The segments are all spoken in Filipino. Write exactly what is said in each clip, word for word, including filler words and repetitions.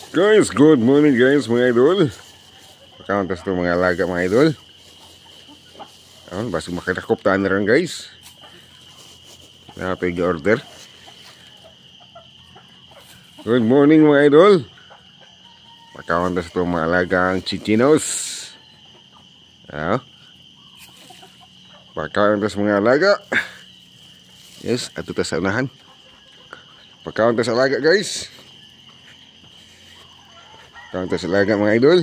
Guys, good morning guys mga idol. Pagkauntas to mga alaga mga idol. Ayan, basi makidakop taan na rin guys. Napig order. Good morning mga idol. Pagkauntas to mga alagang chichinos. Ayan. Pagkauntas mga alaga. Yes, ato ta sa unahan. Pagkauntas alaga guys. Pagkauntas alaga mga idol.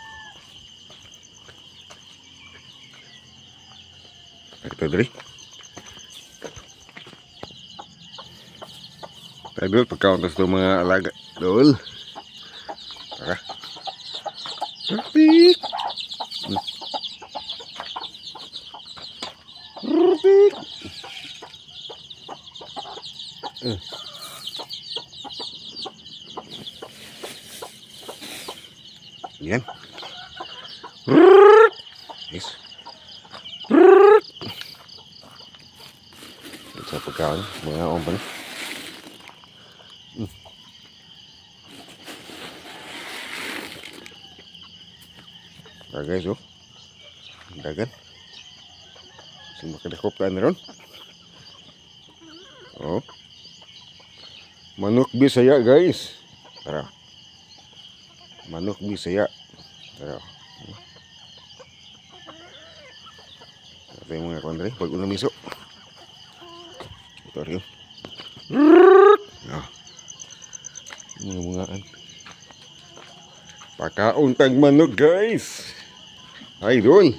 Ito dali. Idol, pagkauntas to mga alaga dol. Tara. Perfect. Perfect. Uh. Yan. Yes. Sa pagkaon, mga ompan. Hmm. Ah guys, oh. Dagan. Sino makadakop ka na ron? Oh. Manok Bisaya guys. Tara. Manok Bisaya. Tara. Ito yung mga kondre. Pag unang miso. Ito rin. Ah. Mga mga pagkauntang manok guys. Idol.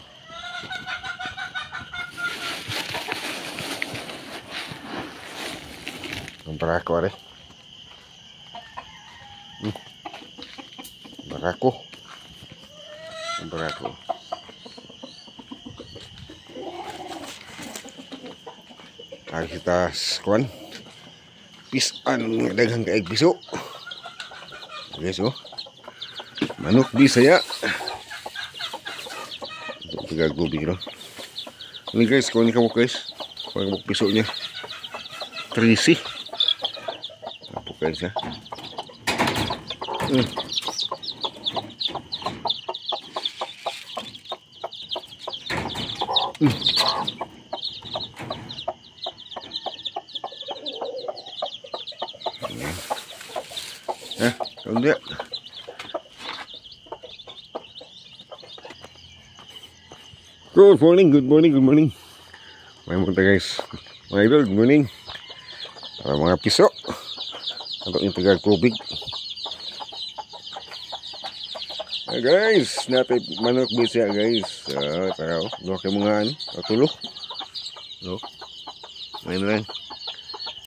Ang barako rin. Hmm. Barako. Ang barako. Ay kita skuan. Pisan daghang kaig piso. Guys oh. Manok Bisaya. Tiga gobi no. Ini guys, kunin kamu guys. Kunin piso nya. Terisi. Apa guys ya? Hmm. Hmm. Eh, kalau dia. Good morning, good morning, good morning. May punta guys. Mga idol, good morning. Para mga piso. Untuk yung taga kubig. Ah guys, natin manok Bisaya guys. Ah, tara oh. Dua kayo mga ano, tulo. No. Ngayon lang.